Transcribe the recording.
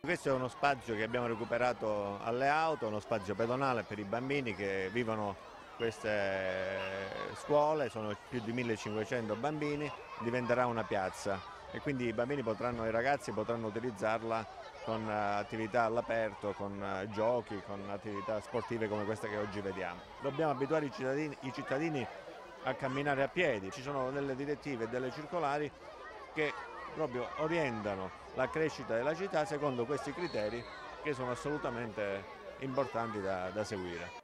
Questo è uno spazio che abbiamo recuperato alle auto, uno spazio pedonale per i bambini che vivono queste scuole, sono più di 1500 bambini, diventerà una piazza e quindi i ragazzi potranno utilizzarla con attività all'aperto, con giochi, con attività sportive come queste che oggi vediamo. Dobbiamo abituare i cittadini a camminare a piedi, ci sono delle direttive e delle circolari che proprio orientano la crescita della città secondo questi criteri che sono assolutamente importanti da seguire.